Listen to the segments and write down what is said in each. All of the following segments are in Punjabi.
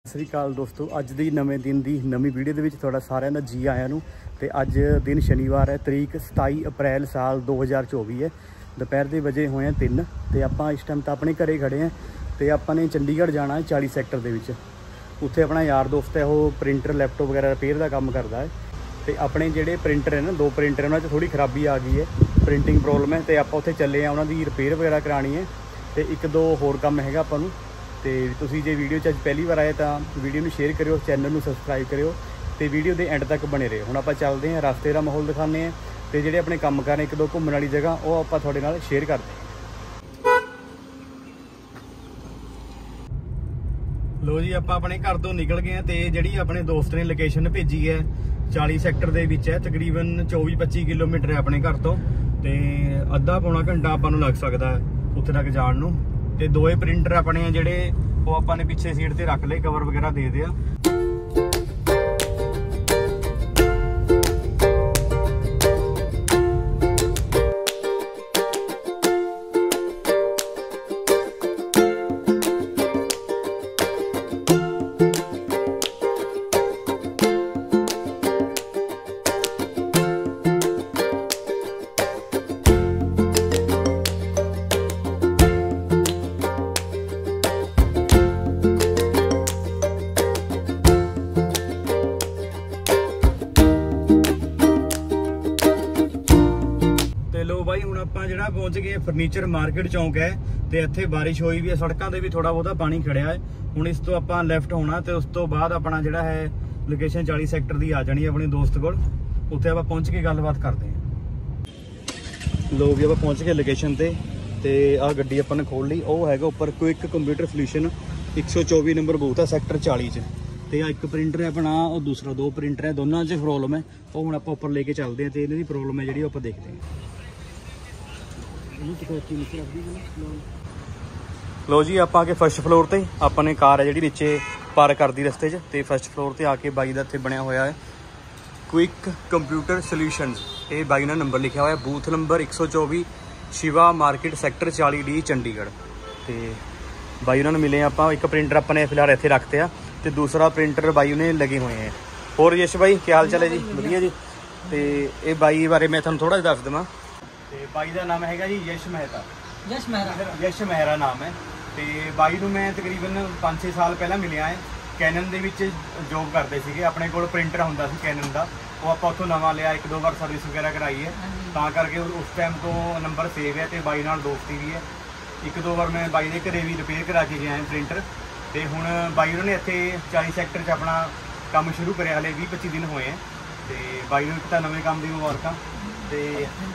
ਸਤਿ ਸ਼੍ਰੀ ਅਕਾਲ ਦੋਸਤੋ, ਅੱਜ ਦੀ ਨਵੇਂ ਦਿਨ ਦੀ ਨਵੀਂ ਵੀਡੀਓ ਦੇ ਵਿੱਚ ਤੁਹਾਡਾ ਸਾਰਿਆਂ ਦਾ ਜੀ ਆਇਆਂ ਨੂੰ। ਤੇ ਅੱਜ ਦਿਨ ਸ਼ਨੀਵਾਰ ਹੈ, ਤਰੀਕ 27 ਅਪ੍ਰੈਲ ਸਾਲ 2024 ਹੈ। ਦੁਪਹਿਰ ਦੇ ਵਜੇ ਹੋਏ ਆ 3 ਤੇ ਆਪਾਂ ਇਸ ਟਾਈਮ ਤਾਂ ਆਪਣੇ ਘਰੇ ਖੜੇ ਆ ਤੇ ਆਪਾਂ ਨੇ ਚੰਡੀਗੜ੍ਹ ਜਾਣਾ ਹੈ 40 ਸੈਕਟਰ ਦੇ ਵਿੱਚ। ਉੱਥੇ ਆਪਣਾ ਯਾਰ ਦੋਸਤ ਹੈ, ਉਹ ਪ੍ਰਿੰਟਰ ਲੈਪਟੋਪ ਵਗੈਰਾ ਰਿਪੇਅਰ ਦਾ ਕੰਮ ਕਰਦਾ ਹੈ। ਤੇ ਆਪਣੇ ਜਿਹੜੇ ਪ੍ਰਿੰਟਰ ਹੈ ਨਾ, 2 ਪ੍ਰਿੰਟਰ ਉਹਨਾਂ 'ਚ ਥੋੜੀ ਖਰਾਬੀ ਆ ਗਈ ਹੈ, ਪ੍ਰਿੰਟਿੰਗ ਪ੍ਰੋਬਲਮ ਹੈ। ਤੇ ਆਪਾਂ ਉੱਥੇ ਚੱਲੇ ਆ, ਉਹਨਾਂ ਦੀ ਰਿਪੇਅਰ ਵਗੈਰਾ ਕਰਾਉਣੀ ਹੈ ਤੇ 1-2 ਹੋਰ ਕੰਮ ਹੈਗਾ ਆਪਾਂ ਨੂੰ। ਤੇ ਤੁਸੀਂ ਜੇ ਵੀਡੀਓ 'ਚ ਅੱਜ ਪਹਿਲੀ ਵਾਰ ਆਏ ਤਾਂ ਵੀਡੀਓ ਨੂੰ ਸ਼ੇਅਰ ਕਰਿਓ, ਚੈਨਲ ਨੂੰ ਸਬਸਕ੍ਰਾਈਬ ਕਰਿਓ ਤੇ ਵੀਡੀਓ ਦੇ ਐਂਡ ਤੱਕ ਬਣੇ ਰਹੋ। ਹੁਣ ਆਪਾਂ ਚੱਲਦੇ ਹਾਂ, ਰਸਤੇ ਦਾ ਮਾਹੌਲ ਦਿਖਾਉਂਦੇ ਹਾਂ ਤੇ ਜਿਹੜੇ ਆਪਣੇ ਕੰਮ ਕਾਰ ਨੇ 1-2 ਘੁੰਮਣ ਵਾਲੀ ਜਗ੍ਹਾ ਉਹ ਆਪਾਂ ਤੁਹਾਡੇ ਨਾਲ ਸ਼ੇਅਰ ਕਰਦੇ ਹਾਂ। ਲੋ ਜੀ, ਆਪਾਂ ਆਪਣੇ ਘਰ ਤੋਂ ਨਿਕਲ ਗਏ ਹਾਂ ਤੇ ਜਿਹੜੀ ਆਪਣੇ ਦੋਸਤ ਨੇ ਲੋਕੇਸ਼ਨ ਭੇਜੀ ਹੈ 40 ਸੈਕਟਰ ਦੇ ਵਿੱਚ ਹੈ, ਤਕਰੀਬਨ 24-25 ਕਿਲੋਮੀਟਰ ਹੈ ਆਪਣੇ ਘਰ ਤੋਂ ਤੇ ਅੱਧਾ ਪੌਣਾ ਘੰਟਾ ਆਪਾਂ ਨੂੰ ਲੱਗ ਸਕਦਾ ਹੈ ਉੱਥੇ ਤੱਕ ਜਾਣ ਨੂੰ। ਤੇ 2 ਪ੍ਰਿੰਟਰ ਆਪਣੇ ਆ ਜਿਹੜੇ ਉਹ ਆਪਾਂ ਨੇ ਪਿੱਛੇ ਸੀਟ ਤੇ ਰੱਖ ਲਏ, ਕਵਰ ਵਗੈਰਾ ਦੇ ਦਿਆ। ਲੋ ਬਾਈ, ਹੁਣ ਆਪਾਂ ਜਿਹੜਾ ਪਹੁੰਚ ਗਏ ਫਰਨੀਚਰ ਮਾਰਕੀਟ ਚੌਂਕ ਹੈ ਤੇ ਇੱਥੇ ਬਾਰਿਸ਼ ਹੋਈ ਵੀ ਹੈ, ਸੜਕਾਂ ਤੇ ਵੀ ਥੋੜਾ ਬਹੁਤਾ ਪਾਣੀ ਖੜਿਆ ਹੈ। ਹੁਣ ਇਸ ਤੋਂ ਆਪਾਂ ਲੈਫਟ ਹੋਣਾ ਤੇ ਉਸ ਤੋਂ ਬਾਅਦ ਆਪਣਾ ਜਿਹੜਾ ਹੈ ਲੋਕੇਸ਼ਨ 40 ਸੈਕਟਰ ਦੀ ਆ ਜਾਣੀ ਆਪਣੇ ਦੋਸਤ ਕੋਲ। ਉੱਥੇ ਆਪਾਂ ਪਹੁੰਚ ਕੇ ਗੱਲਬਾਤ ਕਰਦੇ ਹਾਂ। ਲੋਕ ਆਪਾਂ ਪਹੁੰਚ ਗਏ ਲੋਕੇਸ਼ਨ ਤੇ ਆਹ ਗੱਡੀ ਆਪਾਂ ਨੇ ਖੋਲ ਲਈ। ਉਹ ਹੈਗਾ ਉੱਪਰ quick computer solution, 124 number booth ਆ ਸੈਕਟਰ 40 ਚ। ਤੇ ਆ ਇੱਕ ਪ੍ਰਿੰਟਰ ਹੈ ਆਪਣਾ, ਉਹ ਦੂਸਰਾ 2 ਪ੍ਰਿੰਟਰ ਹੈ, ਦੋਨਾਂ 'ਚ ਪ੍ਰੋਬਲਮ ਹੈ। ਉਹ ਹੁਣ ਆਪਾਂ ਉੱਪਰ ਲੈ ਕੇ ਚੱਲਦੇ ਹਾਂ ਤੇ ਇਹਨਾਂ ਦੀ ਪ੍ਰੋਬਲਮ ਹੈ ਜਿਹੜੀ ਉਹ ਆਪਾਂ ਦੇਖਦੇ ਹਾਂ। ਲੋ ਜੀ, ਆਪਾਂ ਆ ਕੇ ਫਸਟ ਫਲੋਰ ਤੇ ਆਪਾਂ ਨੇ ਕਾਰ ਹੈ ਜਿਹੜੀ ਨੀਚੇ ਪਾਰਕ ਕਰਦੀ ਰਸਤੇ 'ਚ ਤੇ ਫਸਟ ਫਲੋਰ ਤੇ ਆ ਕੇ ਬਾਈ ਦਾ ਇੱਥੇ ਬਣਿਆ ਹੋਇਆ ਹੈ ਕੁਇਕ ਕੰਪਿਊਟਰ ਸੋਲੂਸ਼ਨਸ। ਇਹ ਬਾਈ ਨਾਲ ਨੰਬਰ ਲਿਖਿਆ ਹੋਇਆ, booth number 124, Shiva market sector 40D Chandigarh. ਤੇ ਬਾਈ ਉਹਨਾਂ ਨੂੰ ਮਿਲੇ ਆਪਾਂ। ਇੱਕ ਪ੍ਰਿੰਟਰ ਆਪਾਂ ਨੇ ਫਿਲਹਾਲ ਇੱਥੇ ਰੱਖਤੇ ਆ ਤੇ ਦੂਸਰਾ ਪ੍ਰਿੰਟਰ ਬਾਈ ਉਹਨੇ ਲੱਗੇ ਹੋਏ ਹੈ। ਹੋਰ ਯਸ਼ ਬਾਈ, ਕੀ ਹਾਲ ਚਾਲ ਹੈ ਜੀ? ਵਧੀਆ ਜੀ। ਤੇ ਇਹ ਬਾਈ ਬਾਰੇ ਮੈਂ ਤੁਹਾਨੂੰ ਥੋੜਾ ਜਿਹਾ ਦੱਸ ਦੇਵਾਂ। ਤੇ ਬਾਈ ਦਾ ਨਾਮ ਹੈਗਾ ਜੀ ਯਸ਼ ਮਹਿਰਾ। ਯਸ਼ ਮਹਿਰਾ ਨਾਮ ਹੈ। ਤੇ ਬਾਈ ਨੂੰ ਮੈਂ ਤਕਰੀਬਨ 5-6 ਸਾਲ ਪਹਿਲਾਂ ਮਿਲਿਆ ਹੈ। ਕੈਨਨ ਦੇ ਵਿੱਚ ਜੋਬ ਕਰਦੇ ਸੀਗੇ, ਆਪਣੇ ਕੋਲ ਪ੍ਰਿੰਟਰ ਹੁੰਦਾ ਸੀ ਕੈਨਨ ਦਾ, ਉਹ ਆਪਾਂ ਉੱਥੋਂ ਨਵਾਂ ਲਿਆ, 1-2 ਵਾਰ ਸਰਵਿਸ ਵਗੈਰਾ ਕਰਾਈ ਹੈ, ਤਾਂ ਕਰਕੇ ਉਸ ਟਾਈਮ ਤੋਂ ਨੰਬਰ ਸੇਵ ਹੈ ਤੇ ਬਾਈ ਨਾਲ ਦੋਸਤੀ ਵੀ ਹੈ। 1-2 ਵਾਰ ਮੈਂ ਬਾਈ ਦੇ ਘਰੇ ਵੀ ਰਿਪੇਅਰ ਕਰਾ ਕੇ ਗਿਆ ਪ੍ਰਿੰਟਰ। ਤੇ ਹੁਣ ਬਾਈ ਉਹਨਾਂ ਨੇ ਇੱਥੇ 40 ਸੈਕਟਰ 'ਚ ਆਪਣਾ ਕੰਮ ਸ਼ੁਰੂ ਕਰਿਆ, ਹਲੇ 20-25 ਦਿਨ ਹੋਏ ਹੈ। ਤੇ ਬਾਈ ਨੂੰ ਇੱਕ ਤਾਂ ਨਵੇਂ ਕੰਮ ਦੀ ਮੁਬਾਰਕਾਂ। ਤੇ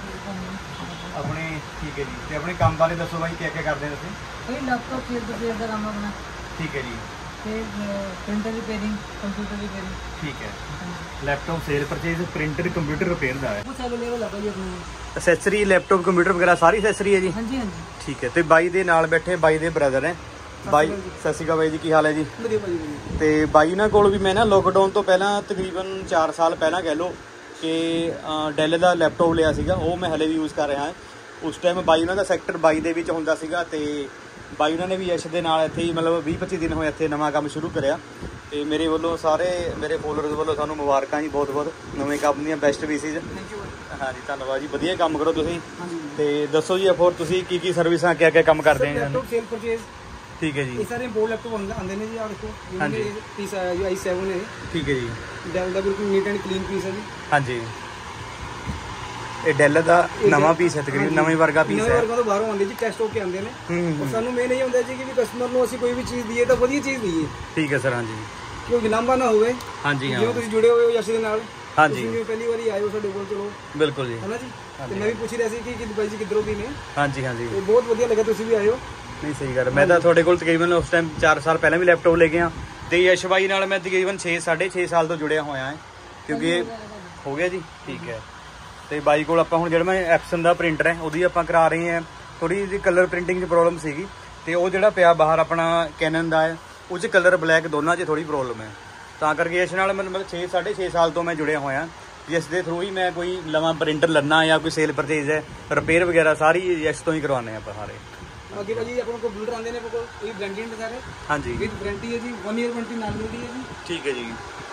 ਆਪਣੇ ਠੀਕ ਹੈ ਜੀ। ਤੇ ਆਪਣੇ ਕੰਮ ਬਾਰੇ ਦੱਸੋ ਬਾਈ, ਕੀ ਕਰਦੇ ਹੋ ਤੁਸੀਂ? ਲੈਪਟਾਪ ਰਿਪੇਅਰ ਦਾ ਕੰਮ ਆਪਣਾ। ਠੀਕ ਹੈ ਜੀ। ਤੇ ਪ੍ਰਿੰਟਰ ਰਿਪੇਅਰਿੰਗ, ਕੰਪਿਊਟਰ ਰਿਪੇਅਰਿੰਗ। ਠੀਕ ਹੈ। Laptop sale purchase, printer, computer repair ਦਾ ਹੈ। ਉਹ ਅਵੇਲੇਬਲ ਹੈ ਭਾਈ ਆਪਣੇ ਅਸੈਸਰੀ, ਲੈਪਟਾਪ, ਕੰਪਿਊਟਰ ਵਗੈਰਾ ਸਾਰੀ ਅਸੈਸਰੀ ਹੈ ਜੀ? ਹਾਂਜੀ ਹਾਂਜੀ। ਠੀਕ ਹੈ। ਤੇ ਬਾਈ ਦੇ ਨਾਲ ਬੈਠੇ ਬਾਈ ਦੇ ਬ੍ਰਦਰ ਹੈ ਬਾਈ। ਸਤਿ ਸ਼੍ਰੀ ਅਕਾਲ ਬਾਈ ਜੀ, ਕੀ ਹਾਲ ਹੈ ਜੀ? ਵਧੀਆ ਭਾਈ। ਤੇ ਬਾਈ ਨਾਲ ਕੋਲ ਵੀ ਮੈਂ ਨਾ ਲੋਕਡਾਊਨ ਤੋਂ ਪਹਿਲਾਂ ਤਕਰੀਬਨ 4 ਸਾਲ ਪਹਿਲਾਂ ਕਹਿ ਲਓ ਕਿ ਡੈਲ ਦਾ ਲੈਪਟਾਪ ਲਿਆ ਸੀਗਾ, ਉਹ ਮੈਂ ਹਲੇ ਵੀ ਯੂਜ਼ ਕਰ ਰਿਹਾ ਹਾਂ। ਉਸ ਟਾਈਮ ਬਾਈ ਉਹਨਾਂ ਦਾ ਸੈਕਟਰ 22 ਦੇ ਵਿੱਚ ਹੁੰਦਾ ਸੀਗਾ ਤੇ ਬਾਈ ਉਹਨਾਂ ਨੇ ਵੀ ਯਸ਼ ਦੇ ਨਾਲ ਇੱਥੇ ਹੀ ਮਤਲਬ 20-25 ਦਿਨ ਹੋਏ ਇੱਥੇ ਨਵਾਂ ਕੰਮ ਸ਼ੁਰੂ ਕਰਿਆ। ਤੇ ਮੇਰੇ ਵੱਲੋਂ ਸਾਰੇ ਮੇਰੇ ਫੋਲੋਅਰਸ ਵੱਲੋਂ ਸਾਨੂੰ ਮੁਬਾਰਕਾਂ ਜੀ, ਬਹੁਤ-ਬਹੁਤ ਨਵੇਂ ਕੰਮ ਦੀਆਂ ਬੈਸਟ ਵਿਸ਼ੇਜ਼। ਹਾਂਜੀ, ਧੰਨਵਾਦ ਜੀ, ਵਧੀਆ ਕੰਮ ਕਰੋ ਤੁਸੀਂ। ਤੇ ਦੱਸੋ ਜੀ, ਹੋਰ ਤੁਸੀਂ ਕੀ ਸਰਵਿਸਾਂ ਕਿਆ ਕੰਮ ਕਰਦੇ ਆ? Laptop sale purchase. ਠੀਕ ਹੈ ਜੀ। ਇਹ ਸਾਰੇ ਇੰਪੋਰਟ ਲੈਪਟਾਪ ਆਉਂਦੇ ਨੇ ਜੀ, ਆ ਦੇਖੋ। ਹਾਂਜੀ, ਪੀਸ ਆਇਆ ਜੀ i7 ਹੈ। ਠੀਕ ਹੈ ਜੀ। ਡੈਲ ਦਾ ਬਿਲਕੁਲ ਨੀਟ ਐਂਡ ਕਲੀਨ ਪੀਸ ਹੈ ਜੀ। ਹਾਂਜੀ, ਇਹ ਡੈਲ ਦਾ ਨਵਾਂ ਪੀਸ ਹੈ, ਤਕਰੀਬਨ ਨਵੇਂ ਵਰਗਾ ਪੀਸ ਹੈ। ਨਵੇਂ ਵਰਗਾ ਤੋਂ ਬਾਹਰੋਂ ਆਉਂਦੇ ਜੀ, ਟੈਸਟ ਹੋ ਕੇ ਆਉਂਦੇ ਨੇ। ਔਰ ਸਾਨੂੰ ਮੇਨ ਇਹ ਹੁੰਦਾ ਜੀ ਕਿ ਵੀ ਕਸਟਮਰ ਨੂੰ ਅਸੀਂ ਕੋਈ ਵੀ ਚੀਜ਼ ਦਈਏ ਤਾਂ ਵਧੀਆ ਚੀਜ਼ ਦਈਏ। ਠੀਕ ਹੈ ਸਰ। ਹਾਂਜੀ, ਕਿਉਂਕਿ ਲਾਂਭਾ ਨਾ ਹੋਵੇ। ਹਾਂਜੀ ਹਾਂ, ਜਿਵੇਂ ਤੁਸੀਂ ਜੁੜੇ ਹੋਏ ਹੋ ਯਸ਼ ਦੇ ਨਾਲ। ਹਾਂਜੀ, ਤੁਸੀਂ ਪਹਿਲੀ ਵਾਰੀ ਆਏ ਹੋ ਸਾਡੇ ਕੋਲ। ਚਲੋ ਬਿਲਕੁਲ ਜੀ, ਹੈ ਨਾ ਜੀ। ਤੇ ਮੈਂ ਵੀ ਪੁੱਛ ਰਿਹਾ ਸੀ ਕਿ ਬਾਈ ਜੀ ਕਿੱਧਰੋਂ ਦੀ ਨੇ। ਹਾਂਜੀ ਹਾਂਜੀ, ਬਹੁਤ ਵਧੀਆ ਲੱਗਾ ਤੁਸੀਂ ਵੀ ਆਏ ਹੋ। ਨਹੀਂ, ਸਹੀ ਗੱਲ। ਮੈਂ ਤਾਂ ਤੁਹਾਡੇ ਕੋਲ ਤਕਰੀਬਨ ਉਸ ਟਾਈਮ 4 ਸਾਲ ਪਹਿਲਾਂ ਵੀ ਲੈਪਟਾਪ ਲੈ ਕੇ ਆ ਤੇ ਯਸ਼ ਬਾਈ ਨਾਲ ਮੈਂ ਤਕਰੀਬਨ 6.5 ਸਾਲ ਤੋਂ ਜੁੜਿਆ ਹੋਇਆ ਹੈ, ਕਿਉਂਕਿ ਹੋ ਗਿਆ ਜੀ। ਠੀਕ ਹੈ। ਤੇ ਬਾਈ ਕੋਲ ਆਪਾਂ ਹੁਣ ਜਿਹੜਾ ਮੈਂ ਐਪਸਨ ਦਾ ਪ੍ਰਿੰਟਰ ਹੈ ਉਹਦੀ ਆਪਾਂ ਕਰਾ ਰਹੇ ਹਾਂ। ਥੋੜੀ ਜਿਹੀ ਕਲਰ ਪ੍ਰਿੰਟਿੰਗ 'ਚ ਪ੍ਰੋਬਲਮ ਸੀਗੀ ਤੇ ਉਹ ਜਿਹੜਾ ਪਿਆ ਬਾਹਰ ਆਪਣਾ ਕੈਨਨ ਦਾ ਹੈ, ਉਹ 'ਚ ਕਲਰ ਬਲੈਕ ਦੋਨਾਂ 'ਚ ਥੋੜੀ ਪ੍ਰੋਬਲਮ ਹੈ, ਤਾਂ ਕਰਕੇ ਇਸ ਨਾਲ ਮਤਲਬ 6.5 ਸਾਲ ਤੋਂ ਮੈਂ ਜੁੜਿਆ ਹੋਇਆ। ਜਿਸ ਦੇ ਥਰੂ ਹੀ ਮੈਂ ਕੋਈ ਨਵਾਂ ਪ੍ਰਿੰਟਰ ਲੈਣਾ ਜਾਂ ਕੋਈ ਸੇਲ ਪਰਚੇਜ਼ ਹੈ, ਰਿਪੇਅਰ ਵਗੈਰਾ ਸਾਰੀ ਯਸ਼ ਤੋਂ ਹੀ ਕਰਵਾਉਂਦੇ ਆਪਾਂ ਸਾਰੇ। ਅੱਗੇ ਭਾਜੀ ਆਪਣੇ ਕੋਲ ਬੁਲਟ ਆਉਂਦੇ ਨੇ, ਆਪਣੇ ਕੋਲ ਇਹ ਬ੍ਰਾਂਡਡ ਨੇ ਸਾਰੇ। ਹਾਂਜੀ ਵਿਦ ਵਾਰੰਟੀ ਹੈ ਜੀ, 1 ਈਅਰ ਵਾਰੰਟੀ ਨਾਲ ਮਿਲਦੀ ਹੈ ਜੀ। ਠੀਕ ਹੈ ਜੀ।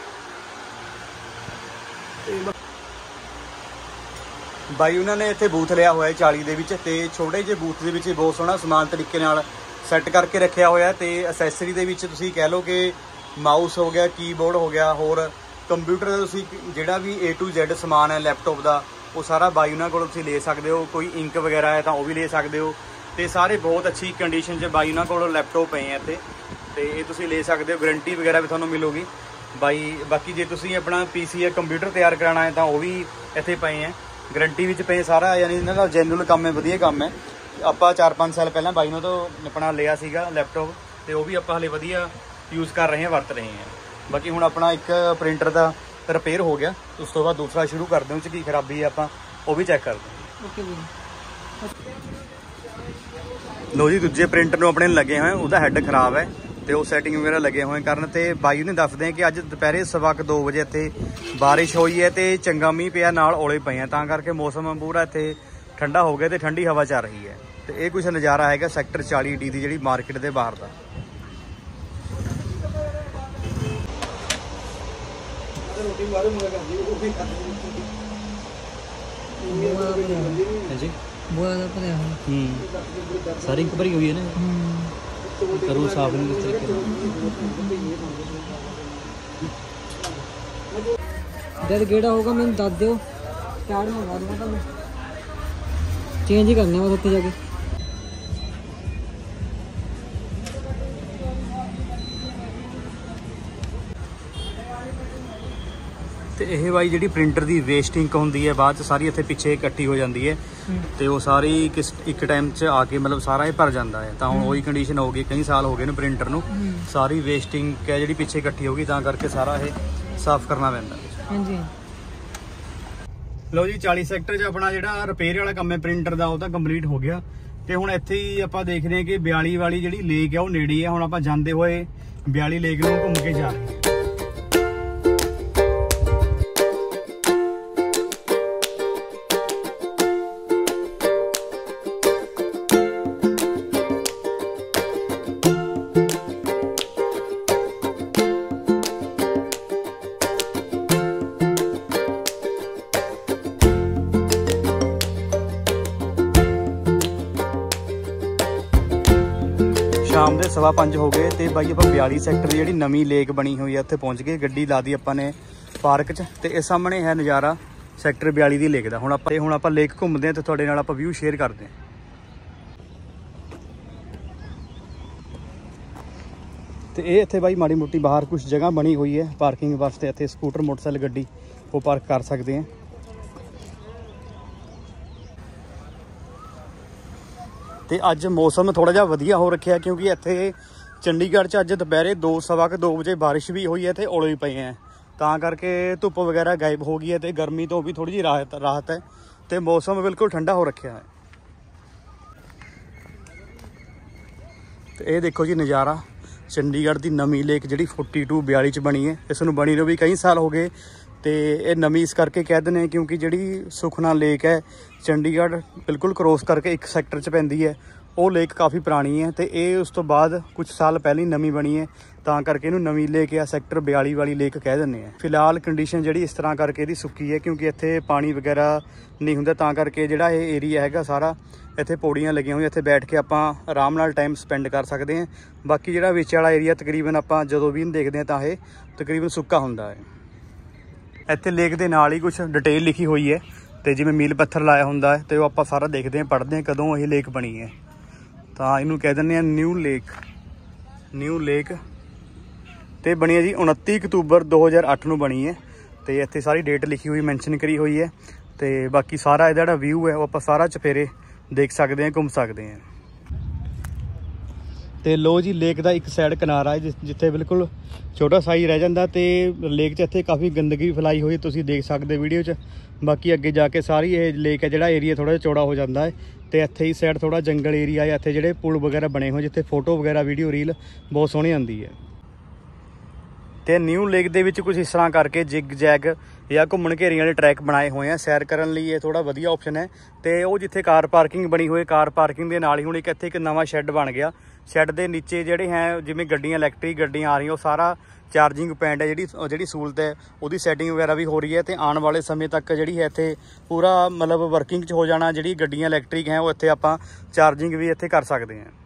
ਬਾਈ ਉਹਨਾਂ ਨੇ ਇੱਥੇ ਬੂਥ ਲਿਆ ਹੋਇਆ 40 ਦੇ ਵਿੱਚ, ਤੇ ਛੋਟੇ ਜਿਹੇ ਬੂਥ ਦੇ ਵਿੱਚ ਬਹੁਤ ਸੋਹਣਾ ਸਮਾਨ ਤਰੀਕੇ ਨਾਲ ਸੈੱਟ ਕਰਕੇ ਰੱਖਿਆ ਹੋਇਆ। ਤੇ ਅਸੈਸਰੀ ਦੇ ਵਿੱਚ ਤੁਸੀਂ ਕਹਿ ਲਓ ਕਿ ਮਾਊਸ ਹੋ ਗਿਆ, ਕੀਬੋਰਡ ਹੋ ਗਿਆ, ਹੋਰ ਕੰਪਿਊਟਰ ਦਾ ਤੁਸੀਂ ਜਿਹੜਾ ਵੀ A to Z ਸਮਾਨ ਹੈ ਲੈਪਟਾਪ ਦਾ, ਉਹ ਸਾਰਾ ਬਾਈ ਉਹਨਾਂ ਕੋਲ ਤੁਸੀਂ ਲੈ ਸਕਦੇ ਹੋ। ਕੋਈ ਇੰਕ ਵਗੈਰਾ ਹੈ ਤਾਂ ਉਹ ਵੀ ਲੈ ਸਕਦੇ ਹੋ। ਤੇ ਸਾਰੇ ਬਹੁਤ ਅੱਛੀ ਕੰਡੀਸ਼ਨ 'ਚ ਬਾਈ ਉਹਨਾਂ ਕੋਲ ਲੈਪਟਾਪ ਪਏ ਆ ਇੱਥੇ, ਤੇ ਇਹ ਤੁਸੀਂ ਲੈ ਸਕਦੇ ਹੋ। ਗਰੰਟੀ ਵਗੈਰਾ ਵੀ ਤੁਹਾਨੂੰ ਮਿਲੂਗੀ ਬਾਈ। ਬਾਕੀ ਜੇ ਤੁਸੀਂ ਆਪਣਾ PC ਜਾਂ ਕੰਪਿਊਟਰ ਤਿਆਰ ਕਰਾਉਣਾ ਹੈ ਤਾਂ ਉਹ ਵੀ ਇੱਥੇ ਪਏ ਆ, ਗਰੰਟੀ ਵਿੱਚ ਪਏ ਸਾਰਾ। ਯਾਨੀ ਇਹਨਾਂ ਦਾ ਜੈਨੂਅਲ ਕੰਮ ਹੈ, ਵਧੀਆ ਕੰਮ ਹੈ। ਆਪਾਂ 4-5 ਸਾਲ ਪਹਿਲਾਂ ਬਾਈ ਨੂੰ ਤੋਂ ਆਪਣਾ ਲਿਆ ਸੀਗਾ ਲੈਪਟਾਪ, ਤੇ ਉਹ ਵੀ ਆਪਾਂ ਹਲੇ ਵਧੀਆ ਯੂਜ਼ ਕਰ ਰਹੇ ਹਾਂ, ਵਰਤ ਰਹੇ ਹਾਂ। ਬਾਕੀ ਹੁਣ ਆਪਣਾ ਇੱਕ ਪ੍ਰਿੰਟਰ ਦਾ ਰਿਪੇਅਰ ਹੋ ਗਿਆ, ਉਸ ਤੋਂ ਬਾਅਦ ਦੂਸਰਾ ਸ਼ੁਰੂ ਕਰਦੇ ਹਾਂ। ਉਹ 'ਚ ਕੀ ਖਰਾਬੀ ਹੈ ਆਪਾਂ ਉਹ ਵੀ ਚੈੱਕ ਕਰਦੇ ਹਾਂ। ਓਕੇ ਜੀ। ਲੋ ਜੀ, ਦੂਜੇ ਪ੍ਰਿੰਟਰ ਨੂੰ ਆਪਣੇ ਲੱਗੇ ਹੋਏ, ਉਹਦਾ ਹੈੱਡ ਖਰਾਬ ਹੈ ਤੇ ਉਹ ਸੈਟਿੰਗ ਵਗੈਰਾ ਲੱਗੇ ਹੋਏ ਕਰਨ। ਤੇ ਬਾਈ ਨੇ ਦੱਸਦੇ ਕਿ ਅੱਜ ਦੁਪਹਿਰੇ 2:15 ਵਜੇ ਇੱਥੇ ਬਾਰਿਸ਼ ਹੋਈ ਹੈ ਤੇ ਚੰਗਾ ਮੀਂਹ ਪਿਆ, ਨਾਲ ਔਲੇ ਪਏ ਆ, ਤਾਂ ਕਰਕੇ ਮੌਸਮ ਪੂਰਾ ਇੱਥੇ ਠੰਡਾ ਹੋ ਗਿਆ ਤੇ ਠੰਡੀ ਹਵਾ ਚੱਲ ਰਹੀ ਹੈ। ਤੇ ਇਹ ਕੁਛ ਨਜ਼ਾਰਾ ਹੈਗਾ ਸੈਕਟਰ 40D ਦੀ ਜਿਹੜੀ ਮਾਰਕੀਟ ਦੇ ਬਾਹਰ ਦਾ। ਹਾਂਜੀ ਬੋਆ ਦਾ ਭਰਿਆ ਹੋਇਆ। ਸਾਰੀ ਇੰਕ ਭਰੀ ਹੋਈ ਹੈ ਨਾ, ਕਰੂ ਸਾਫ ਨਹੀਂ ਇਸ ਤਰੀਕੇ ਨਾਲ। ਜਦ ਗੇੜਾ ਹੋਗਾ ਮੈਨੂੰ ਦੱਸ ਦਿਓ, ਕਾਰਡ ਮੰਗਾ ਦੂੰਗਾ ਤੁਹਾਨੂੰ, ਚੇਂਜ ਹੀ ਕਰਨੇ ਆ ਉੱਥੇ ਜਾ ਕੇ। ਤੇ ਇਹ ਬਾਈ ਜਿਹੜੀ ਪ੍ਰਿੰਟਰ ਦੀ ਵੇਸਟ ਇੰਕ ਹੁੰਦੀ ਹੈ ਬਾਅਦ 'ਚ ਸਾਰੀ ਇੱਥੇ ਪਿੱਛੇ ਇਕੱਠੀ ਹੋ ਜਾਂਦੀ ਹੈ, ਤੇ ਉਹ ਸਾਰੀ ਇੱਕ ਟਾਈਮ 'ਚ ਆ ਕੇ ਮਤਲਬ ਸਾਰਾ ਇਹ ਭਰ ਜਾਂਦਾ ਹੈ। ਤਾਂ ਹੁਣ ਉਹੀ ਕੰਡੀਸ਼ਨ ਹੋ ਗਈ, ਕਈ ਸਾਲ ਹੋ ਗਏ ਨੇ ਪ੍ਰਿੰਟਰ ਨੂੰ, ਸਾਰੀ ਵੇਸਟ ਇੰਕ ਹੈ ਜਿਹੜੀ ਪਿੱਛੇ ਇਕੱਠੀ ਹੋ ਗਈ, ਤਾਂ ਕਰਕੇ ਸਾਰਾ ਇਹ ਸਾਫ਼ ਕਰਨਾ ਪੈਂਦਾ। ਹਾਂਜੀ। ਲਓ ਜੀ, 40 ਸੈਕਟਰ 'ਚ ਆਪਣਾ ਜਿਹੜਾ ਰਿਪੇਅਰ ਵਾਲਾ ਕੰਮ ਹੈ ਪ੍ਰਿੰਟਰ ਦਾ ਉਹ ਤਾਂ ਕੰਪਲੀਟ ਹੋ ਗਿਆ। ਤੇ ਹੁਣ ਇੱਥੇ ਹੀ ਆਪਾਂ ਦੇਖਦੇ ਹਾਂ ਕਿ 42 ਵਾਲੀ ਜਿਹੜੀ ਲੇਕ ਹੈ ਉਹ ਨੇੜੇ ਹੈ। ਹੁਣ ਆਪਾਂ ਜਾਂਦੇ ਹੋਏ 42 ਲੇਕ ਨੂੰ ਘੁੰਮ ਕੇ ਜਾ ਰਹੇ ਹਾਂ। ਸ਼ਾਮ ਦੇ 5:15 ਹੋ ਗਏ ਤੇ ਬਾਈ ਆਪਾਂ 42 ਸੈਕਟਰ ਦੀ ਜਿਹੜੀ ਨਵੀਂ ਲੇਕ ਬਣੀ ਹੋਈ ਹੈ ਉੱਥੇ ਪਹੁੰਚ ਗਏ। ਗੱਡੀ ਲਾ ਦੀ ਆਪਾਂ ਨੇ ਪਾਰਕ 'ਚ, ਤੇ ਇਹ ਸਾਹਮਣੇ ਹੈ ਨਜ਼ਾਰਾ ਸੈਕਟਰ 42 ਦੀ ਲੇਕ ਦਾ। ਹੁਣ ਆਪਾਂ ਲੇਕ ਘੁੰਮਦੇ ਹਾਂ ਤੇ ਤੁਹਾਡੇ ਨਾਲ ਆਪਾਂ ਵਿਊ ਸ਼ੇਅਰ ਕਰਦੇ ਹਾਂ। ਤੇ ਇਹ ਇੱਥੇ ਬਾਈ ਮਾੜੀ ਮੋਟੀ ਬਾਹਰ ਕੁਝ ਜਗ੍ਹਾ ਬਣੀ ਹੋਈ ਹੈ ਪਾਰਕਿੰਗ ਵਾਸਤੇ, ਇੱਥੇ ਸਕੂਟਰ ਮੋਟਰਸਾਈਕਲ ਗੱਡੀ ਉਹ ਪਾਰਕ ਕਰ ਸਕਦੇ ਹਾਂ। ਤੇ ਅੱਜ ਮੌਸਮ ਥੋੜਾ ਜਿਹਾ ਵਧੀਆ ਹੋ ਰੱਖਿਆ, ਕਿਉਂਕਿ ਇੱਥੇ ਚੰਡੀਗੜ੍ਹ 'ਚ ਅੱਜ ਦੁਪਹਿਰੇ 2-2:15 ਵਜੇ ਬਾਰਿਸ਼ ਵੀ ਹੋਈ ਹੈ ਤੇ ਔਲੇ ਵੀ ਪਏ ਹੈ, ਤਾਂ ਕਰਕੇ ਧੁੱਪ ਵਗੈਰਾ ਗਾਇਬ ਹੋ ਗਈ ਹੈ ਤੇ ਗਰਮੀ ਤੋਂ ਵੀ ਥੋੜੀ ਜਿਹੀ ਰਾਹਤ ਹੈ ਤੇ ਮੌਸਮ ਬਿਲਕੁਲ ਠੰਡਾ ਹੋ ਰੱਖਿਆ ਹੈ। ਤੇ ਇਹ ਦੇਖੋ ਜੀ ਨਜ਼ਾਰਾ ਚੰਡੀਗੜ੍ਹ ਦੀ ਨਵੀਂ ਲੇਕ ਜਿਹੜੀ 42 'ਚ ਬਣੀ ਹੈ। ਇਸ ਨੂੰ ਬਣੀ ਨੂੰ ਵੀ ਕਈ ਸਾਲ ਹੋ ਗਏ, ਤੇ ਇਹ ਨਵੀਂ ਇਸ ਕਰਕੇ ਕਹਿ ਦਿੰਦੇ ਨੇ ਕਿਉਂਕਿ ਜਿਹੜੀ ਸੁਖਨਾ ਲੇਕ ਹੈ ਚੰਡੀਗੜ੍ਹ ਬਿਲਕੁਲ ਕ੍ਰੋਸ ਕਰਕੇ ਇੱਕ ਸੈਕਟਰ 'ਚ ਪੈਂਦੀ ਹੈ। ਉਹ ਲੇਕ ਕਾਫੀ ਪੁਰਾਣੀ ਹੈ ਤੇ ਇਹ ਉਸ ਤੋਂ ਬਾਅਦ ਕੁਝ ਸਾਲ ਪਹਿਲਾਂ ਹੀ ਨਵੀਂ ਬਣੀ ਹੈ, ਤਾਂ ਕਰਕੇ ਇਹਨੂੰ ਨਵੀਂ ਲੇਕ ਜਾਂ ਸੈਕਟਰ 42 ਵਾਲੀ ਲੇਕ ਕਹਿ ਦਿੰਦੇ ਆ। ਫਿਲਹਾਲ ਕੰਡੀਸ਼ਨ ਜਿਹੜੀ ਇਸ ਤਰ੍ਹਾਂ ਕਰਕੇ ਇਹਦੀ ਸੁੱਕੀ ਹੈ, ਕਿਉਂਕਿ ਇੱਥੇ ਪਾਣੀ ਵਗੈਰਾ ਨਹੀਂ ਹੁੰਦਾ, ਤਾਂ ਕਰਕੇ ਜਿਹੜਾ ਇਹ ਏਰੀਆ ਹੈਗਾ ਸਾਰਾ ਇੱਥੇ ਪੌੜੀਆਂ ਲੱਗੀਆਂ ਹੋਈਆਂ, ਇੱਥੇ ਬੈਠ ਕੇ ਆਪਾਂ ਆਰਾਮ ਨਾਲ ਟਾਈਮ ਸਪੈਂਡ ਕਰ ਸਕਦੇ ਹਾਂ। ਬਾਕੀ ਜਿਹੜਾ ਵਿੱਚ ਵਾਲਾ ਏਰੀਆ ਤਕਰੀਬਨ ਆਪਾਂ ਜਦੋਂ ਵੀ ਇਹਨੂੰ ਦੇਖਦੇ ਹਾਂ ਤਾਂ ਇਹ ਤਕਰੀਬਨ ਸੁੱਕਾ ਹੁੰਦਾ ਹੈ। ਇੱਥੇ ਲੇਕ ਦੇ ਨਾਲ ਹੀ ਕੁਝ ਡਿਟੇਲ ਲਿਖੀ ਹੋਈ ਹੈ, ਤੇ ਜਿਵੇਂ ਮੀਲ ਪੱਥਰ ਲਾਇਆ ਹੁੰਦਾ ਹੈ ਤੇ ਉਹ ਆਪਾਂ ਸਾਰਾ ਦੇਖਦੇ ਹਾਂ, ਪੜ੍ਹਦੇ ਹਾਂ ਕਦੋਂ ਇਹ ਲੇਕ ਬਣੀ ਹੈ। ਤਾਂ ਇਹਨੂੰ ਕਹਿ ਦਿੰਦੇ ਆ ਨਿਊ ਲੇਕ ਤੇ ਬਣੀ ਹੈ ਜੀ 29 ਅਕਤੂਬਰ 2008 ਨੂੰ ਬਣੀ ਹੈ। ਤੇ ਇੱਥੇ ਸਾਰੀ ਡੇਟ ਲਿਖੀ ਹੋਈ ਮੈਂਸ਼ਨ ਕਰੀ ਹੋਈ ਹੈ, ਤੇ ਬਾਕੀ ਸਾਰਾ ਇਹਦਾ ਜਿਹੜਾ ਵਿਊ ਹੈ ਉਹ ਆਪਾਂ ਸਾਰਾ ਚੁਫੇਰੇ ਦੇਖ ਸਕਦੇ ਹਾਂ, ਘੁੰਮ ਸਕਦੇ ਹਾਂ। ਤੇ ਲੋ ਜੀ, ਲੇਕ ਦਾ ਇੱਕ ਸਾਈਡ ਕਿਨਾਰਾ ਹੈ ਜਿੱਥੇ ਬਿਲਕੁਲ ਛੋਟਾ ਸਾਈਜ਼ ਰਹਿ ਜਾਂਦਾ, ਤੇ ਲੇਕ 'ਚ ਇੱਥੇ ਕਾਫੀ ਗੰਦਗੀ ਫੈਲਾਈ ਹੋਈ ਤੁਸੀਂ ਦੇਖ ਸਕਦੇ ਵੀਡੀਓ 'ਚ। ਬਾਕੀ ਅੱਗੇ ਜਾ ਕੇ ਸਾਰੀ ਇਹ ਲੇਕ ਹੈ ਜਿਹੜਾ ਏਰੀਆ ਥੋੜਾ ਜਿਹਾ ਚੌੜਾ ਹੋ ਜਾਂਦਾ ਹੈ, ਤੇ ਇੱਥੇ ਹੀ ਸਾਈਡ ਥੋੜਾ ਜੰਗਲ ਏਰੀਆ ਹੈ। ਇੱਥੇ ਜਿਹੜੇ ਪੁਲ ਵਗੈਰਾ ਬਣੇ ਹੋਏ ਜਿੱਥੇ ਫੋਟੋ ਵਗੈਰਾ ਵੀਡੀਓ ਰੀਲ ਬਹੁਤ ਸੋਹਣੀ ਆਉਂਦੀ ਹੈ। ਤੇ ਨਿਊ ਲੇਕ ਦੇ ਵਿੱਚ ਕੁਝ ਇਸ ਤਰ੍ਹਾਂ ਕਰਕੇ ਜਿਗ ਜੈਗ ਜਾਂ ਘੁੰਮਣ ਘੇਰੀਆਂ ਵਾਲੇ ਟਰੈਕ ਬਣਾਏ ਹੋਏ ਆ। ਸੈਰ ਕਰਨ ਲਈ ਇਹ ਥੋੜਾ ਵਧੀਆ ਆਪਸ਼ਨ ਹੈ। ਤੇ ਉਹ ਜਿੱਥੇ ਕਾਰ ਪਾਰਕਿੰਗ ਬਣੀ ਹੋਈ, ਕਾਰ ਪਾਰਕਿੰਗ ਦੇ ਨਾਲ ਹੀ ਹੁਣ ਇੱਥੇ ਇੱਕ ਨਵਾਂ ਸ਼ੈੱਡ ਬਣ ਗਿਆ। ਸ਼ੈੱਡ ਦੇ ਨੀਚੇ ਜਿਹੜੇ ਹੈ ਜਿਵੇਂ ਗੱਡੀਆਂ, ਇਲੈਕਟ੍ਰਿਕ ਗੱਡੀਆਂ ਆ ਰਹੀਆਂ, ਉਹ ਸਾਰਾ ਚਾਰਜਿੰਗ ਪੁਆਇੰਟ ਹੈ। ਜਿਹੜੀ ਸਹੂਲਤ ਹੈ ਉਹਦੀ ਸੈਟਿੰਗ ਵਗੈਰਾ ਵੀ ਹੋ ਰਹੀ ਹੈ। ਤੇ ਆਉਣ ਵਾਲੇ ਸਮੇਂ ਤੱਕ ਜਿਹੜੀ ਹੈ ਇੱਥੇ ਪੂਰਾ ਮਤਲਬ ਵਰਕਿੰਗ 'ਚ ਹੋ ਜਾਣਾ। ਜਿਹੜੀ ਗੱਡੀਆਂ ਇਲੈਕਟ੍ਰਿਕ ਹੈ ਉਹ ਇੱਥੇ ਆਪਾਂ ਚਾਰਜਿੰਗ ਵੀ ਇੱਥੇ ਕਰ ਸਕਦੇ ਹਾਂ।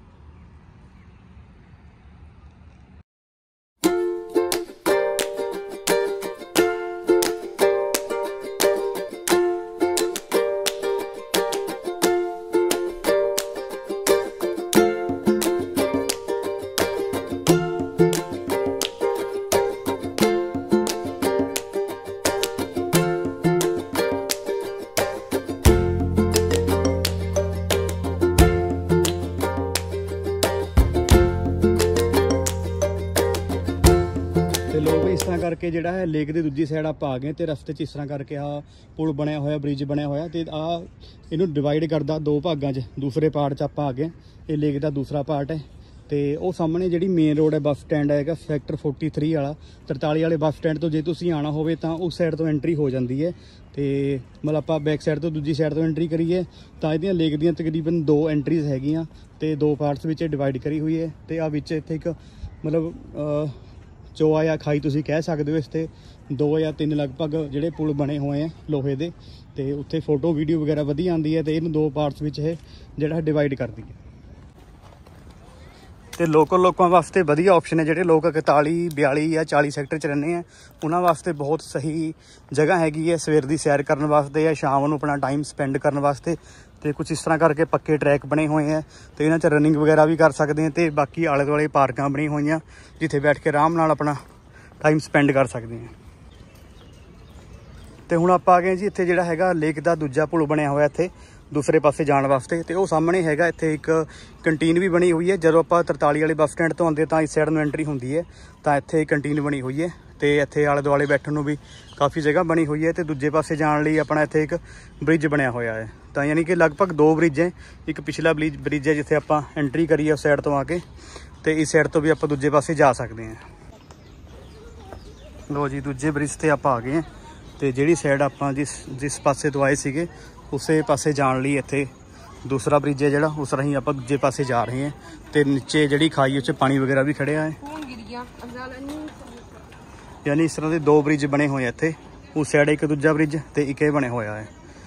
ਤੇ ਲੋਕ ਇਸ ਤਰ੍ਹਾਂ ਕਰਕੇ ਜਿਹੜਾ ਹੈ ਲੇਕ ਦੀ ਦੂਜੀ ਸਾਈਡ ਆਪਾਂ ਆ ਗਏ ਤੇ ਰਸਤੇ 'ਚ ਇਸ ਤਰ੍ਹਾਂ ਕਰਕੇ ਆਹ ਪੁਲ ਬਣਿਆ ਹੋਇਆ, ਬ੍ਰਿਜ ਬਣਿਆ ਹੋਇਆ ਤੇ ਆਹ ਇਹਨੂੰ ਡਿਵਾਈਡ ਕਰਦਾ ਦੋ ਭਾਗਾਂ 'ਚ। ਦੂਸਰੇ ਪਾਰਟ 'ਚ ਆਪਾਂ ਆ ਗਏ। ਇਹ ਲੇਕ ਦਾ ਦੂਸਰਾ ਪਾਰਟ ਹੈ। ਤੇ ਉਹ ਸਾਹਮਣੇ ਜਿਹੜੀ ਮੇਨ ਰੋਡ ਹੈ, ਬੱਸ ਸਟੈਂਡ ਹੈਗਾ ਸੈਕਟਰ 43 ਵਾਲਾ, 43 ਵਾਲੇ ਬੱਸ ਸਟੈਂਡ ਤੋਂ ਜੇ ਤੁਸੀਂ ਆਉਣਾ ਹੋਵੇ ਤਾਂ ਉਸ ਸਾਈਡ ਤੋਂ ਐਂਟਰੀ ਹੋ ਜਾਂਦੀ ਹੈ। ਤੇ ਮਤਲਬ ਆਪਾਂ ਬੈਕ ਸਾਈਡ ਤੋਂ ਦੂਜੀ ਸਾਈਡ ਤੋਂ ਐਂਟਰੀ ਕਰੀਏ ਤਾਂ ਇਹਦੀਆਂ ਲੇਕ ਦੀਆਂ ਤਕਰੀਬਨ 2 ਐਂਟਰੀਜ਼ ਹੈਗੀਆਂ ਤੇ 2 ਪਾਰਟਸ ਵਿੱਚ ਡਿਵਾਈਡ ਕਰੀ ਹੋਈ ਹੈ। ਤੇ ਆ ਵਿੱਚ ਇੱਥੇ ਇੱਕ ਮਤਲਬ ਚੋਆ ਜਾਂ ਖਾਈ ਤੁਸੀਂ ਕਹਿ ਸਕਦੇ ਹੋ। ਇਸ ਤੇ 2 ਜਾਂ 3 ਲਗਭਗ ਜਿਹੜੇ ਪੁਲ ਬਣੇ ਹੋਏ ਆ ਲੋਹੇ ਦੇ, ਤੇ ਉੱਥੇ ਫੋਟੋ ਵੀਡੀਓ ਵਗੈਰਾ ਵਧੀਆ ਆਉਂਦੀ ਹੈ। ਤੇ ਇਹਨੂੰ 2 ਪਾਰਟਸ ਵਿੱਚ ਇਹ ਜਿਹੜਾ ਡਿਵਾਈਡ ਕਰਦੀ ਹੈ। ਤੇ ਲੋਕਾਂ ਵਾਸਤੇ ਵਧੀਆ ਆਪਸ਼ਨ ਹੈ। ਜਿਹੜੇ ਲੋਕ 41, 42 ਜਾਂ 40 ਸੈਕਟਰ 'ਚ ਰਹਿੰਦੇ ਆ ਉਹਨਾਂ ਵਾਸਤੇ ਬਹੁਤ ਸਹੀ ਜਗ੍ਹਾ ਹੈਗੀ ਹੈ ਸਵੇਰ ਦੀ ਸੈਰ ਕਰਨ ਵਾਸਤੇ ਜਾਂ ਸ਼ਾਮ ਨੂੰ ਆਪਣਾ ਟਾਈਮ ਸਪੈਂਡ ਕਰਨ ਵਾਸਤੇ। ਤੇ ਕੁਝ ਇਸ ਤਰ੍ਹਾਂ ਕਰਕੇ ਪੱਕੇ ਟਰੈਕ ਬਣੇ ਹੋਏ ਆ ਤੇ ਇਹਨਾਂ 'ਚ ਰਨਿੰਗ ਵਗੈਰਾ ਵੀ ਕਰ ਸਕਦੇ ਆ। ਤੇ ਬਾਕੀ ਆਲੇ ਦੁਆਲੇ ਪਾਰਕਾਂ ਬਣੀਆਂ ਹੋਈਆਂ ਜਿੱਥੇ ਬੈਠ ਕੇ ਆਰਾਮ ਨਾਲ ਆਪਣਾ ਟਾਈਮ ਸਪੈਂਡ ਕਰ ਸਕਦੇ ਆ। ਤੇ ਹੁਣ ਆਪਾਂ ਆ ਗਏ ਜੀ ਇੱਥੇ ਜਿਹੜਾ ਹੈਗਾ ਲੇਕ ਦਾ ਦੂਜਾ ਪੁਲ ਬਣਿਆ ਹੋਇਆ ਇੱਥੇ ਦੂਸਰੇ ਪਾਸੇ ਜਾਣ ਵਾਸਤੇ। ਤੇ ਉਹ ਸਾਹਮਣੇ ਹੈਗਾ ਇੱਥੇ ਇੱਕ ਕੰਟੀਨ ਵੀ ਬਣੀ ਹੋਈ ਹੈ। ਜਦੋਂ ਆਪਾਂ 43 ਵਾਲੇ ਬੱਸ ਸਟੈਂਡ ਤੋਂ ਆਉਂਦੇ ਤਾਂ ਇਸ ਸਾਈਡ ਨੂੰ ਐਂਟਰੀ ਹੁੰਦੀ ਹੈ ਤਾਂ ਇੱਥੇ ਕੰਟੀਨ ਬਣੀ ਹੋਈ ਹੈ। ਤੇ ਇੱਥੇ ਆਲੇ ਦੁਆਲੇ ਬੈਠਣ ਨੂੰ ਵੀ ਕਾਫੀ ਜਗ੍ਹਾ ਬਣੀ ਹੋਈ ਹੈ। ਤੇ ਦੂਜੇ ਪਾਸੇ ਜਾਣ ਲਈ ਆਪਣਾ ਇੱਥੇ ਇੱਕ ਬ੍ਰਿਜ ਬਣਿਆ ਹੋਇਆ ਹੈ। ਤਾਂ ਯਾਨੀ ਕਿ ਲਗਭਗ 2 ਬ੍ਰਿਜ ਹੈ। ਇੱਕ ਪਿਛਲਾ ਬ੍ਰਿਜ ਹੈ ਜਿੱਥੇ ਆਪਾਂ ਐਂਟਰੀ ਕਰੀਏ ਉਸ ਸਾਈਡ ਤੋਂ ਆ ਕੇ, ਤੇ ਇਸ ਸਾਈਡ ਤੋਂ ਵੀ ਆਪਾਂ ਦੂਜੇ ਪਾਸੇ ਜਾ ਸਕਦੇ ਹਾਂ। ਲੋ ਜੀ ਦੂਜੇ ਬ੍ਰਿਜ ਤੇ ਆਪਾਂ ਆ ਗਏ ਹਾਂ। ਤੇ ਜਿਹੜੀ ਸਾਈਡ ਆਪਾਂ ਜਿਸ ਪਾਸੇ ਤੋਂ ਆਏ ਸੀਗੇ ਉਸੇ ਪਾਸੇ ਜਾਣ ਲਈ ਇੱਥੇ ਦੂਸਰਾ ਬ੍ਰਿਜ ਹੈ ਜਿਹੜਾ, ਉਸ ਰਾਹੀਂ ਆਪਾਂ ਦੂਜੇ ਪਾਸੇ ਜਾ ਰਹੇ ਹਾਂ। ਤੇ ਨੀਚੇ ਜਿਹੜੀ ਖਾਈ ਉੱਚ ਪਾਣੀ ਵਗੈਰਾ ਵੀ ਖੜਿਆ ਹੈ। ਯਾਨੀ ਇਸ ਤਰ੍ਹਾਂ ਦੇ 2 ਬ੍ਰਿਜ ਬਣੇ ਹੋਏ ਆ ਇੱਥੇ। ਉਸ ਸਾਈਡ ਇੱਕ ਦੂਜਾ ਬ੍ਰਿਜ ਤੇ ਇੱਕ ਇਹ ਬਣਿਆ ਹੋਇਆ ਹੈ।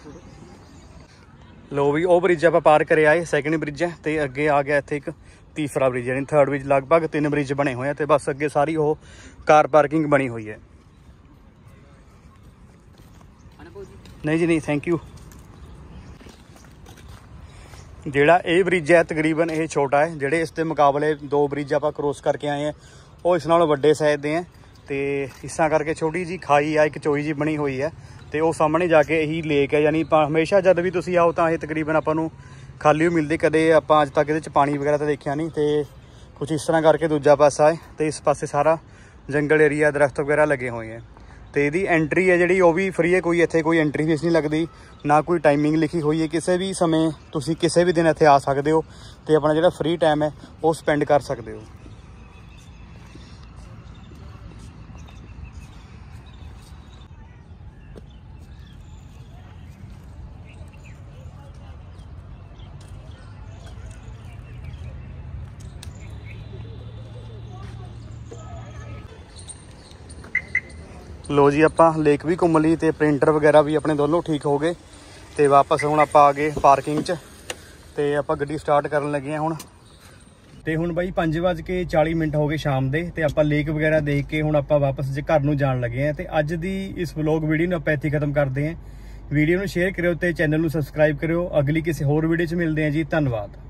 ਲੋ ਵੀ ਉਹ ਬ੍ਰਿਜ ਆਪਾਂ ਪਾਰ ਕਰਿਆ ਆਏ, ਸੈਕਿੰਡ ਬ੍ਰਿਜ ਹੈ। ਤੇ ਅੱਗੇ ਆ ਗਿਆ ਇੱਥੇ ਇੱਕ ਤੀਸਰਾ ਬ੍ਰਿਜ ਯਾਨੀ ਥਰਡ ਬ੍ਰਿਜ। ਲਗਭਗ 3 ਬ੍ਰਿਜ ਬਣੇ ਹੋਏ ਆ ਤੇ ਬਸ ਅੱਗੇ ਸਾਰੀ ਉਹ ਕਾਰ ਪਾਰਕਿੰਗ ਬਣੀ ਹੋਈ ਹੈ। ਨਹੀਂ ਜੀ ਨਹੀਂ, ਥੈਂਕ ਯੂ। ਜਿਹੜਾ ਇਹ ਬ੍ਰਿਜ ਹੈ ਤਕਰੀਬਨ ਇਹ ਛੋਟਾ ਹੈ। ਜਿਹੜੇ ਇਸ ਦੇ ਮੁਕਾਬਲੇ 2 ਬ੍ਰਿਜ ਆਪਾਂ ਕ੍ਰੋਸ ਕਰਕੇ ਆਏ ਆ ਉਹ ਇਸ ਨਾਲੋਂ ਵੱਡੇ ਸਾਈਜ਼ ਦੇ ਆ। ਤੇ ਇਸ ਤਰ੍ਹਾਂ ਕਰਕੇ ਛੋਟੀ ਜੀ ਖਾਈ ਆ, ਇੱਕ ਚੋਈ ਜੀ ਬਣੀ ਹੋਈ ਹੈ। ਤੇ ਉਹ ਸਾਹਮਣੇ ਜਾ ਕੇ ਇਹੀ ਲੇਕ ਹੈ। ਯਾਨੀ ਹਮੇਸ਼ਾ ਜਦ ਵੀ ਤੁਸੀਂ ਆਓ ਤਾਂ ਇਹ ਤਕਰੀਬਨ ਆਪਾਂ ਨੂੰ ਖਾਲੀ ਹੋ ਮਿਲਦੀ। ਕਦੇ ਆਪਾਂ ਅੱਜ ਤੱਕ ਇਹਦੇ 'ਚ ਪਾਣੀ ਵਗੈਰਾ ਤਾਂ ਦੇਖਿਆ ਨਹੀਂ। ਤੇ ਕੁਛ ਇਸ ਤਰ੍ਹਾਂ ਕਰਕੇ ਦੂਜਾ ਪਾਸਾ ਹੈ ਤੇ ਇਸ ਪਾਸੇ ਸਾਰਾ ਜੰਗਲ ਏਰੀਆ, ਦਰਖਤ ਵਗੈਰਾ ਲੱਗੇ ਹੋਏ ਹੈ। ਤੇ ਇਹਦੀ ਐਂਟਰੀ ਹੈ ਜਿਹੜੀ ਉਹ ਵੀ ਫਰੀ ਹੈ। ਕੋਈ ਇੱਥੇ ਕੋਈ ਐਂਟਰੀ ਫੀਸ ਨਹੀਂ ਲੱਗਦੀ, ਨਾ ਕੋਈ ਟਾਈਮਿੰਗ ਲਿਖੀ ਹੋਈ ਹੈ। ਕਿਸੇ ਵੀ ਸਮੇਂ ਤੁਸੀਂ ਕਿਸੇ ਵੀ ਦਿਨ ਇੱਥੇ ਆ ਸਕਦੇ ਹੋ ਤੇ ਆਪਣਾ ਜਿਹੜਾ ਫਰੀ ਟਾਈਮ ਹੈ ਉਹ ਸਪੈਂਡ ਕਰ ਸਕਦੇ ਹੋ। ਲੋ ਜੀ ਆਪਾਂ ਲੇਕ ਵੀ ਘੁੰਮ ਲਈ ਤੇ ਪ੍ਰਿੰਟਰ ਵਗੈਰਾ ਵੀ ਆਪਣੇ ਦੋਨੋਂ ਠੀਕ ਹੋ ਗਏ। ਤੇ ਵਾਪਸ ਹੁਣ ਆਪਾਂ ਆ ਗਏ ਪਾਰਕਿੰਗ 'ਚ ਤੇ ਆਪਾਂ ਗੱਡੀ ਸਟਾਰਟ ਕਰਨ ਲੱਗੇ ਹਾਂ ਹੁਣ। ਤੇ ਹੁਣ ਬਾਈ 5:40 ਹੋ ਗਏ ਸ਼ਾਮ ਦੇ ਤੇ ਆਪਾਂ ਲੇਕ ਵਗੈਰਾ ਦੇਖ ਕੇ ਹੁਣ ਆਪਾਂ ਵਾਪਸ ਘਰ ਨੂੰ ਜਾਣ ਲੱਗੇ ਹਾਂ। ਤੇ ਅੱਜ ਦੀ ਇਸ ਵਲੌਗ ਵੀਡੀਓ ਨੂੰ ਆਪਾਂ ਇੱਥੇ ਖਤਮ ਕਰਦੇ ਹਾਂ। ਵੀਡੀਓ ਨੂੰ ਸ਼ੇਅਰ ਕਰਿਓ ਤੇ ਚੈਨਲ ਨੂੰ ਸਬਸਕ੍ਰਾਈਬ ਕਰਿਓ। ਅਗਲੀ ਕਿਸੇ ਹੋਰ ਵੀਡੀਓ 'ਚ ਮਿਲਦੇ ਹਾਂ ਜੀ। ਧੰਨਵਾਦ।